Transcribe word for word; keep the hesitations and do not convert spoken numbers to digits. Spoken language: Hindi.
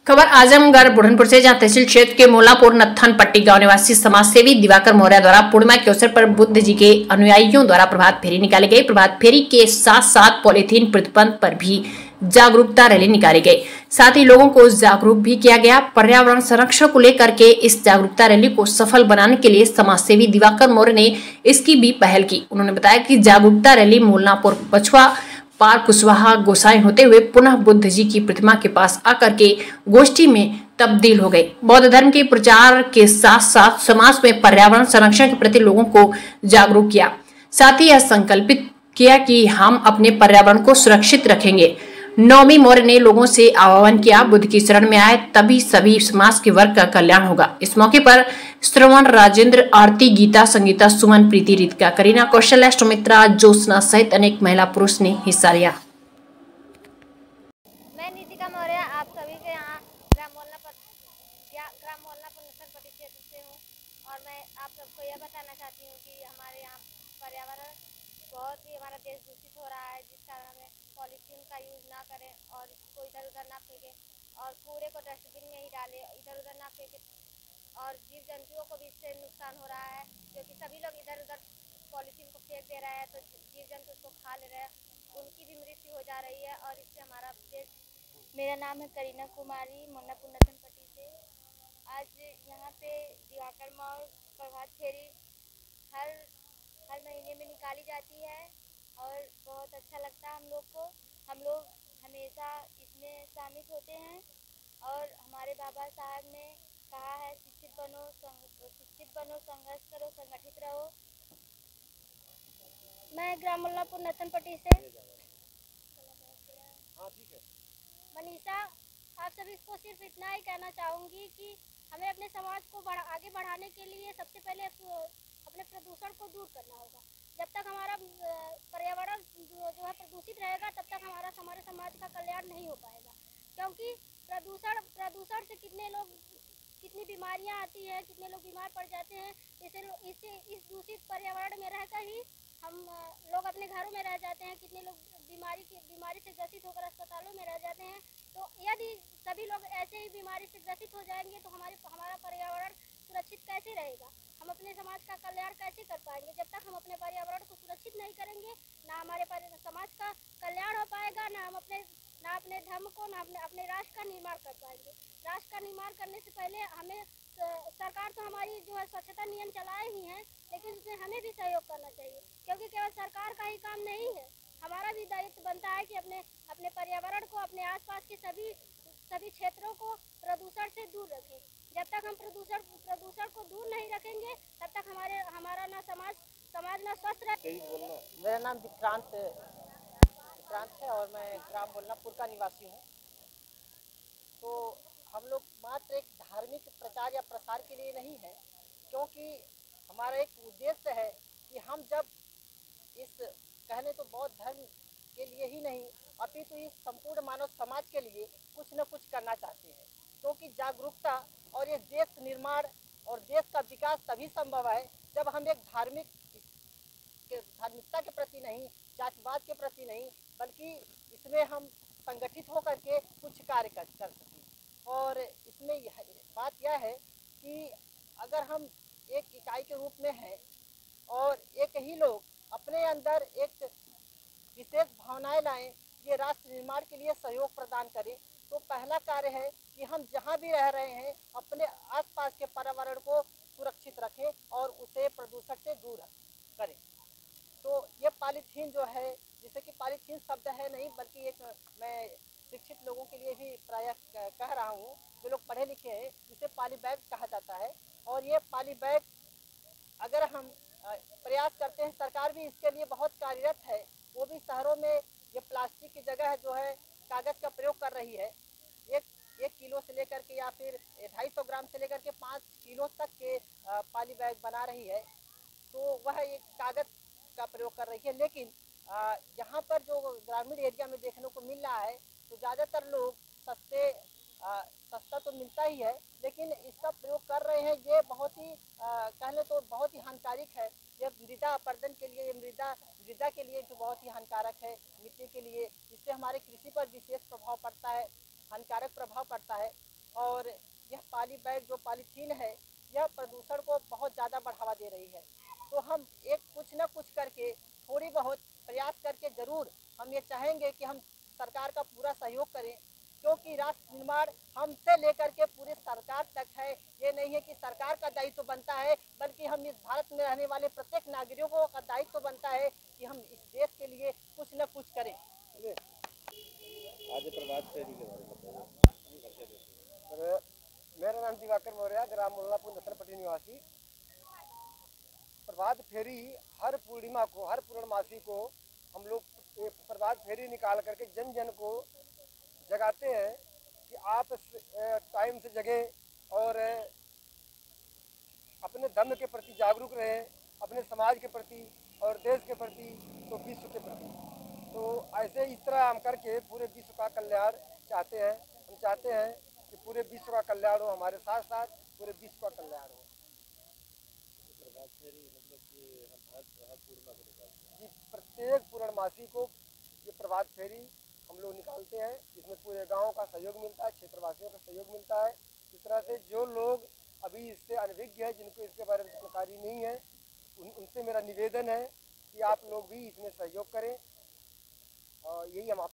खबर आजमगढ़ बुढ़नपुर से, जहां तहसील क्षेत्र के मोलापुर नत्थन पट्टी गांव निवासी समाजसेवी दिवाकर मौर्य द्वारा पूर्णिमा के अवसर पर बुद्ध जी के अनुयायियों द्वारा प्रभात फेरी निकाली गई। प्रभात फेरी के साथ साथ पॉलीथीन प्रतिबंध पर भी जागरूकता रैली निकाली गई। साथ ही लोगों को जागरूक भी किया गया। पर्यावरण संरक्षण को लेकर के इस जागरूकता रैली को सफल बनाने के लिए समाजसेवी दिवाकर मौर्य ने इसकी भी पहल की। उन्होंने बताया कि जागरूकता रैली मोलापुर पछुआ पार कुशवाहा गोसाई होते हुए पुनः बुद्ध जी की प्रतिमा के पास आकर के गोष्ठी में तब्दील हो गई। बौद्ध धर्म के प्रचार के साथ साथ समाज में पर्यावरण संरक्षण के प्रति लोगों को जागरूक किया। साथ ही यह संकल्पित किया कि हम अपने पर्यावरण को सुरक्षित रखेंगे। नौमी मौर्य ने लोगों से आह्वान किया, बुद्ध की शरण में आए तभी सभी समाज के वर्ग का कल्याण होगा। इस मौके पर श्रवण, राजेंद्र, आरती, गीता, संगीता, सुमन, प्रीति, रितिका, करीना, कौशल्या, सुमित्रा, ज्योत्सना सहित अनेक महिला पुरुष ने हिस्सा लिया। मैं नितिका मौर्य आप सभी के यहाँ ग्राम मोहल्ला पर ग्राम मोहल्ला पर नत्थन पट्टी क्षेत्र से हूँ और मैं आप सबको यह बताना चाहती हूँ कि हमारे यहाँ पर्यावरण बहुत ही, हमारा देश दूषित हो रहा है, जिस कारण हमें पॉलीथीन का यूज़ ना करें और इसको इधर उधर ना फेंकें और कूड़े को डस्टबिन में ही डालें, इधर उधर ना फेंकें। और जीव जंतुओं को भी इससे नुकसान हो रहा है, क्योंकि सभी लोग इधर उधर पॉलीथीन को फेंक दे रहे हैं तो जीव जंतु उसको खा ले रहे हैं, उनकी भी मृत्यु हो जा रही है और इससे हमारा देश। मेरा नाम है करीना कुमारी, मोलापुर नत्थन पट्टी से। आज यहाँ पे दिवाकर मौर्य प्रभात फेरी हर हर महीने में निकाली जाती है और बहुत अच्छा लगता है हम लोग को। हम लोग हमेशा इसमें शामिल होते हैं और हमारे बाबा साहब ने कहा है, शिक्षित बनो, शिक्षित बनो, संघर्ष करो, संगठित रहो। मैं ग्राम मोलापुर नत्थन पट्टी से मनीषा, आप सभी को सिर्फ इतना ही कहना चाहूँगी कि हमें अपने समाज को बढ़ा, आगे बढ़ाने के लिए सबसे पहले अपने प्रदूषण को दूर करना होगा। जब तक हमारा पर्यावरण जो है प्रदूषित रहेगा तब तक हमारा हमारे समाज का कल्याण नहीं हो पाएगा, क्योंकि प्रदूषण प्रदूषण से कितने लोग कितनी बीमारियां आती हैं, कितने लोग बीमार पड़ जाते हैं। इसे इसे इस दूषित पर्यावरण में रहकर ही हम लोग अपने घरों में रह जाते हैं, कितने लोग बीमारी की बीमारी से ग्रसित होकर अस्पतालों में रह जाते हैं। तो यदि सभी लोग ऐसे ही बीमारी से ग्रसित हो जाएंगे तो हमारे हमारा पर्यावरण सुरक्षित कैसे रहेगा, हम अपने समाज का कल्याण कैसे कर पाएंगे। जब तक हम अपने पर्यावरण को सुरक्षित नहीं करेंगे, ना हमारे समाज का कल्याण हो पाएगा, ना हम अपने ना अपने धर्म को, ना अपने अपने राष्ट्र का निर्माण कर पाएंगे। राष्ट्र का निर्माण करने से पहले हमें, सरकार तो हमारी जो है स्वच्छता नियम चलाए ही हैं, लेकिन उसमें हमें भी सहयोग करना चाहिए, क्योंकि केवल सरकार का ही काम नहीं है, हमारा भी दायित्व बनता है कि अपने अपने पर्यावरण को, अपने आसपास के सभी सभी क्षेत्रों को प्रदूषण से दूर रखें। जब तक हम प्रदूषण प्रदूषण को दूर नहीं रखेंगे तब तक हमारे हमारा ना समाज समाज ना स्वस्थ रहे। मेरा नाम विक्रांत विक्रांत है और मैं ग्राम मोलापुर का निवासी हूँ। तो हम लोग मात्र एक धार्मिक प्रचार या प्रसार के लिए नहीं है, क्योंकि हमारा एक उद्देश्य है कि हम जब इस कहने तो बौद्ध धर्म के लिए ही नहीं अपितु इस संपूर्ण मानव समाज के लिए कुछ न कुछ करना चाहते हैं, क्योंकि जागरूकता और इस देश निर्माण और देश का विकास तभी संभव है जब हम एक धार्मिक धार्मिकता के प्रति नहीं, जातिवाद के प्रति नहीं, बल्कि इसमें हम संगठित होकर के कुछ कार्य कर कर सकें। और इसमें यह बात यह है कि अगर हम एक इकाई के रूप में हैं और एक ही लोग अपने अंदर एक विशेष भावनाएं लाएं, ये राष्ट्र निर्माण के लिए सहयोग प्रदान करें, तो पहला कार्य है कि हम जहाँ भी रह रहे हैं अपने आसपास के पर्यावरण को सुरक्षित रखें और उसे प्रदूषण से दूर करें। तो ये पॉलीथीन जो है, जैसे कि पॉलीथीन शब्द है नहीं, बल्कि एक मैं शिक्षित लोगों के लिए भी प्रायः कह रहा हूँ, जो लोग पढ़े लिखे हैं, इसे पॉली बैग कहा जाता है। और ये पॉली बैग अगर हम प्रयास करते हैं, सरकार भी इसके लिए बहुत कार्यरत है, वो भी शहरों में ये प्लास्टिक की जगह जो है कागज़ का प्रयोग कर रही है। एक एक किलो से लेकर के या फिर ढाई सौ ग्राम से लेकर के पाँच किलो तक के पॉली बैग बना रही है, तो वह एक कागज़ का प्रयोग कर रही है। लेकिन यहाँ पर जो ग्रामीण एरिया में देखने को मिल रहा है, तो ज़्यादातर लोग सस्ते सस्ता तो मिलता ही है, लेकिन इसका प्रयोग कर रहे हैं। ये बहुत ही कहने तो बहुत ही हानिकारक है। ये मृदा अपरदन के लिए, ये मृदा मृदा के लिए जो बहुत ही हानिकारक है, मिट्टी के लिए, इससे हमारे कृषि पर विशेष प्रभाव पड़ता है, हानिकारक प्रभाव पड़ता है। और यह पॉली बैग जो पॉलीथीन है यह प्रदूषण को बहुत ज़्यादा बढ़ावा दे रही है। तो हम एक कुछ न कुछ करके थोड़ी बहुत प्रयास करके ज़रूर हम ये चाहेंगे कि हम सरकार का पूरा सहयोग करें, क्योंकि राष्ट्र निर्माण हमसे लेकर के पूरे सरकार तक है। ये नहीं है कि सरकार का दायित्व बनता है, बल्कि हम इस भारत में रहने वाले प्रत्येक नागरिकों का दायित्व बनता है कि हम इस देश के लिए कुछ न कुछ करें। आज प्रभात फेरी के बारे में सर, मेरा नाम दिवाकर मौर्य, ग्राम मोल्लापुर नसलपट्टी निवासी। प्रभात फेरी हर पूर्णिमा को, हर पूर्णमासी को हम लोग एक प्रभात फेरी निकाल करके जन जन को जगाते हैं कि आप टाइम से जगें और अपने धर्म के प्रति जागरूक रहें, अपने समाज के प्रति और देश के प्रति तो विश्व के प्रति। तो ऐसे इस तरह हम करके पूरे विश्व का कल्याण चाहते हैं। हम चाहते हैं कि पूरे विश्व का कल्याण हो, हमारे साथ साथ पूरे विश्व का कल्याण हो। प्रभात फेरी मतलब कि हम हर हर पूर्णिमा को निकालते हैं जी, प्रत्येक पूर्णमासी को ये प्रभात फेरी हम लोग निकालते हैं। इसमें पूरे गांव का सहयोग मिलता है, क्षेत्रवासियों का सहयोग मिलता है। इस तरह से जो लोग अभी इससे अनभिज्ञ है, जिनको इसके बारे में जानकारी नहीं है, उन उनसे मेरा निवेदन है कि आप लोग भी इसमें सहयोग करें। और यही हम आप